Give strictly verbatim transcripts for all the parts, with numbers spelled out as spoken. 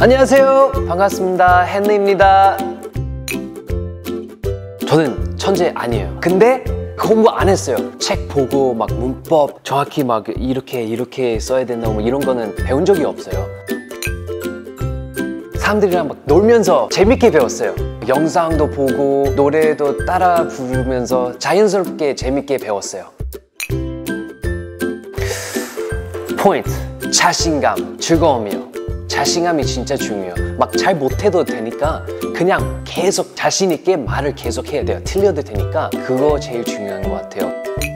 안녕하세요, 반갑습니다. 헨리입니다. 저는 천재 아니에요. 근데 공부 안 했어요. 책 보고 막 문법 정확히 막 이렇게 이렇게 써야 된다고 뭐 이런 거는 배운 적이 없어요. 사람들이랑 막 놀면서 재밌게 배웠어요. 영상도 보고 노래도 따라 부르면서 자연스럽게 재밌게 배웠어요. 포인트, 자신감, 즐거움이요. 자신감이 진짜 중요해요. 막 잘 못해도 되니까 그냥 계속 자신 있게 말을 계속 해야 돼요. 틀려도 되니까 그거 제일 중요한 것 같아요.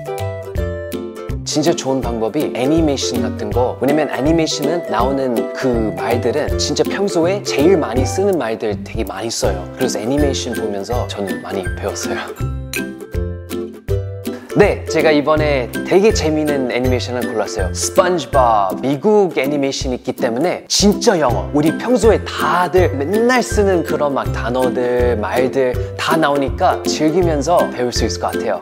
진짜 좋은 방법이 애니메이션 같은 거. 왜냐면 애니메이션은 나오는 그 말들은 진짜 평소에 제일 많이 쓰는 말들 되게 많이 써요. 그래서 애니메이션 보면서 저는 많이 배웠어요. 네, 제가 이번에 되게 재미있는 애니메이션을 골랐어요. 스펀지밥, 미국 애니메이션이 있기 때문에 진짜 영어. 우리 평소에 다들 맨날 쓰는 그런 막 단어들, 말들 다 나오니까 즐기면서 배울 수 있을 것 같아요.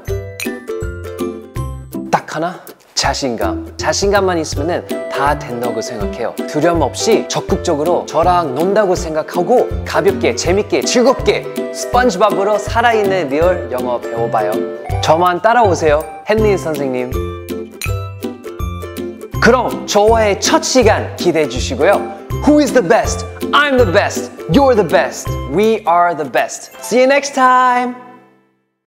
딱 하나, 자신감. 자신감만 있으면 다 된다고 생각해요. 두려움 없이 적극적으로 저랑 논다고 생각하고 가볍게, 재밌게, 즐겁게 스펀지밥으로 살아있는 리얼 영어 배워봐요. 저만 따라오세요, 헨리 선생님. 그럼 저와의 첫 시간 기대해 주시고요. Who is the best? I'm the best. You're the best. We are the best. See you next time.